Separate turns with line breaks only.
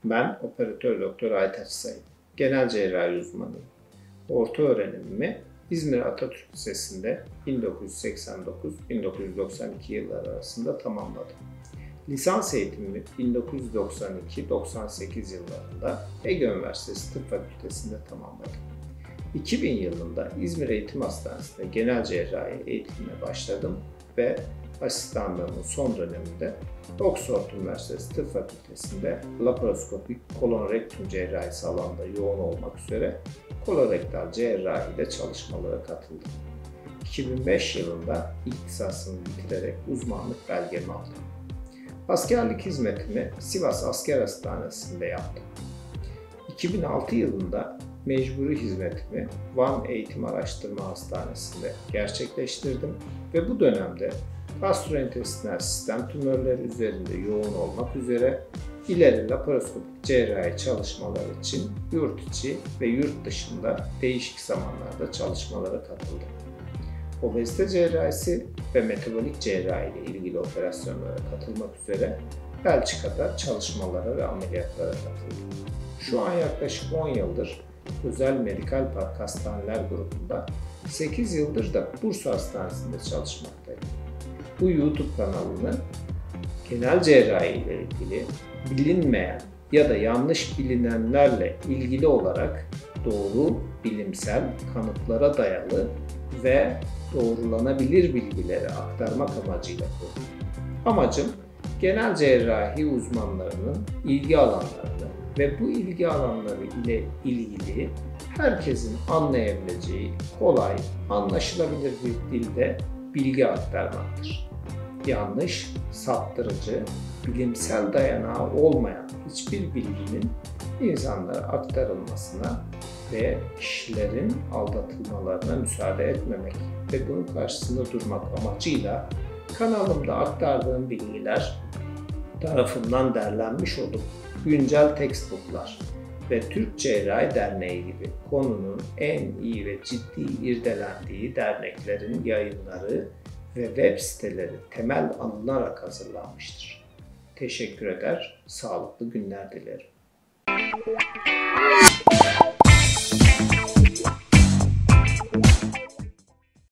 Ben operatör doktor Aytaç Sayın. Genel cerrahi uzmanıyım. Orta öğrenimimi İzmir Atatürk Lisesi'nde 1989-1992 yılları arasında tamamladım. Lisans eğitimimi 1992-98 yıllarında Ege Üniversitesi Tıp Fakültesi'nde tamamladım. 2000 yılında İzmir Eğitim Hastanesi'nde genel cerrahi eğitimine başladım ve asistanlığımın son döneminde Oxford Üniversitesi Tıp Fakültesi'nde laparoskopik kolorektum cerrahisi alanında yoğun olmak üzere kolorektal cerrahi ile çalışmalara katıldım. 2005 yılında ihtisasımı bitirerek uzmanlık belgemi aldım. Askerlik hizmetimi Sivas Asker Hastanesi'nde yaptım. 2006 yılında mecburi hizmetimi Van Eğitim Araştırma Hastanesi'nde gerçekleştirdim ve bu dönemde gastrointestinal sistem tümörleri üzerinde yoğun olmak üzere ileri laparoskopik cerrahi çalışmalar için yurt içi ve yurt dışında değişik zamanlarda çalışmalara katıldım. Obezite cerrahisi ve metabolik cerrahi ile ilgili operasyonlara katılmak üzere Belçika'da çalışmalara ve ameliyatlara katıldım. Şu an yaklaşık 10 yıldır Özel Medikal Park Hastaneler grubunda, 8 yıldır da Bursa Hastanesi'nde çalışmaktayım. Bu YouTube kanalını genel cerrahi ile ilgili bilinmeyen ya da yanlış bilinenlerle ilgili olarak doğru bilimsel kanıtlara dayalı ve doğrulanabilir bilgileri aktarmak amacıyla kurdum. Amacım genel cerrahi uzmanlarının ilgi alanlarını ve bu ilgi alanları ile ilgili herkesin anlayabileceği kolay, anlaşılabilir bir dilde bilgi aktarmaktır. Yanlış, saptırıcı, bilimsel dayanağı olmayan hiçbir bilginin insanlara aktarılmasına ve kişilerin aldatılmalarına müsaade etmemek ve bunun karşısında durmak amacıyla kanalımda aktardığım bilgiler tarafından derlenmiş olup güncel textbooklar ve Türk Cerrahi Derneği gibi konunun en iyi ve ciddi irdelendiği derneklerin yayınları ve web siteleri temel alınarak hazırlanmıştır. Teşekkür eder, sağlıklı günler dilerim.